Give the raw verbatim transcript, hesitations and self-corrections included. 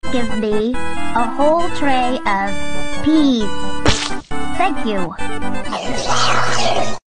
give me a whole tray of peas. Thank you.